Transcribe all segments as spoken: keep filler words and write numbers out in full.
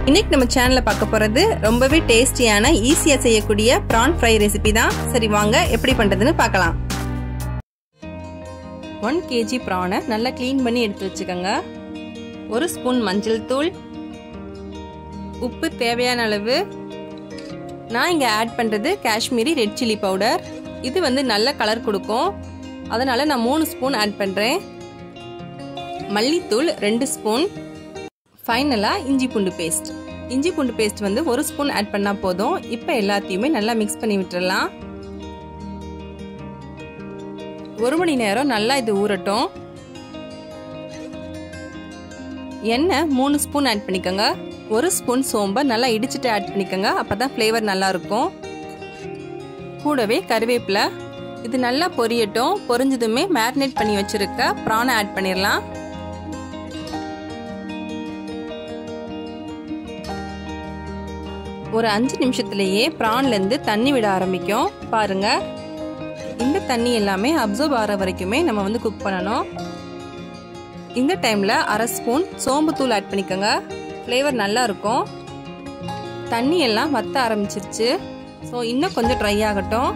இன்னைக்கு நம்ம சேனல்ல பார்க்க போறது ரொம்பவே டேஸ்டியான ஈஸியா செய்யக்கூடிய prawn fry ரெசிபி தான். சரி வாங்க எப்படி பண்றதுன்னு பார்க்கலாம். one kilogram prawn நல்லா க்ளீன் பண்ணி எடுத்து வச்சுக்கோங்க. ஒரு ஸ்பூன் மஞ்சள் தூள், உப்பு தேவையான அளவு. நான் இங்க ஆட் பண்றது காஷ்மீரி ரெட் சில்லி பவுடர். இது வந்து நல்ல கலர் கொடுக்கும். அதனால நான் மூணு ஸ்பூன் ஆட் பண்றேன். மல்லித்தூள் ரெண்டு ஸ்பூன். ஃபைனலா இஞ்சி பூண்டு பேஸ்ட். இஞ்சி பூண்டு பேஸ்ட் வந்து ஒரு ஸ்பூன் ஆட் பண்ணா போதும். இப்போ எல்லாத்தையுமே நல்லா மிக்ஸ் பண்ணி விட்டுறலாம். ஒரு மணி நேரம் நல்லா இது ஊறட்டும். எண்ணெய் மூணு ஸ்பூன் ஆட் பண்ணிக்கோங்க. ஒரு ஸ்பூன் சோம்பை நல்லா இடிச்சிட்டு ஆட் பண்ணிக்கோங்க. அப்பதான் ஃப்ளேவர் நல்லா இருக்கும். கூடவே கருவேப்பிலை. இது நல்லா பொரியட்டும். பொரிஞ்சதுமே மேரினேட் பண்ணி வச்சிருக்க ப்ரானை ஆட் பண்ணிடலாம். ஒரு அஞ்சு நிமிஷத்துலயே ப்ரான்ல இருந்து தண்ணி விட ஆரம்பிக்கும். பாருங்க, இந்த தண்ணி எல்லாமே அப்சர்வ் ஆகிற வரைக்குமே நம்ம வந்து குக் பண்ணணும். இந்த டைம்ல அரை ஸ்பூன் சோம்பு தூள் ஆட் பண்ணிக்கோங்க. ஃப்ளேவர் நல்லா இருக்கும். தண்ணி எல்லாம் வத்த ஆரம்பிச்சிருச்சு. ஸோ இன்னும் கொஞ்சம் ட்ரை ஆகட்டும்.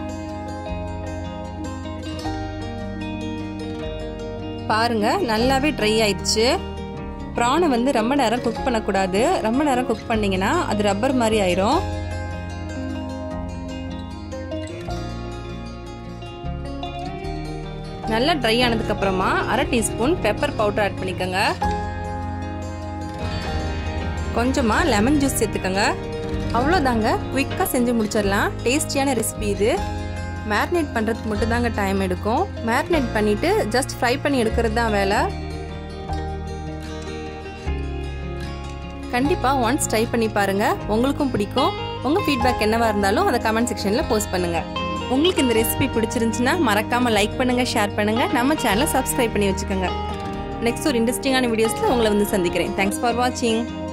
பாருங்க, நல்லாவே ட்ரை ஆயிடுச்சு. ப்ரானை வந்து ரொம்ப நேரம் குக் பண்ணக்கூடாது. ரொம்ப நேரம் குக் பண்ணீங்கன்னா அது ரப்பர் மாதிரி ஆயிரும். நல்லா ட்ரை ஆனதுக்கு அப்புறமா அரை டீஸ்பூன் பெப்பர் பவுடர் ஆட் பண்ணிக்கோங்க. கொஞ்சமா லெமன் ஜூஸ் சேர்த்துக்கோங்க. அவ்வளோதாங்க, குயிக்காக செஞ்சு முடிச்சிடலாம். டேஸ்டியான ரெசிபி இது. மேரினேட் பண்ணுறதுக்கு மட்டும் தாங்க டைம் எடுக்கும். மேரினேட் பண்ணிட்டு ஜஸ்ட் ஃப்ரை பண்ணி எடுக்கிறது தான் வேலை. கண்டிப்பாக ஒன்ஸ் ட்ரை பண்ணி பாருங்க, உங்களுக்கும் பிடிக்கும். உங்கள் ஃபீட்பேக் என்னவா இருந்தாலும் அதை கமெண்ட் செக்ஷனில் போஸ்ட் பண்ணுங்க. உங்களுக்கு இந்த ரெசிபி பிடிச்சிருந்துச்சுன்னா மறக்காம லைக் பண்ணுங்க, ஷேர் பண்ணுங்க, நம்ம சேனலை சப்ஸ்கிரைப் பண்ணி வச்சுக்கோங்க. நெக்ஸ்ட் ஒரு இன்ட்ரெஸ்டிங்கான வீடியோஸில் உங்களை வந்து சந்திக்கிறேன். தேங்க்ஸ் ஃபார் வாட்சிங்.